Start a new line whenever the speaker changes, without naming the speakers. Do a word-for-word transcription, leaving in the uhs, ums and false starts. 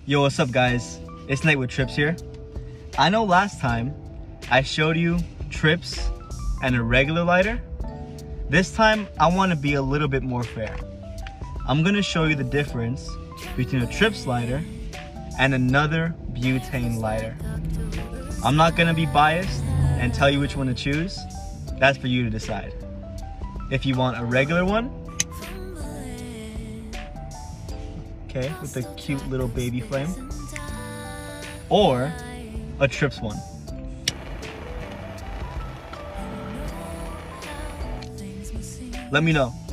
Yo, what's up guys? It's Nate with Trips here. I know last time I showed you Trips and a regular lighter. This time I want to be a little bit more fair. I'm gonna show you the difference between a Trips lighter and another butane lighter. I'm not gonna be biased and tell you which one to choose. That's for you to decide. If you want a regular one, okay, with the cute little baby flame, or a Trips one. Let me know.